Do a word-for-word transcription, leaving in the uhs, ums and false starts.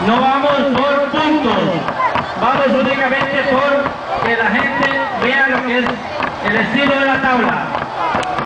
No vamos por puntos, vamos únicamente por que la gente vea lo que es el estilo de la tabla.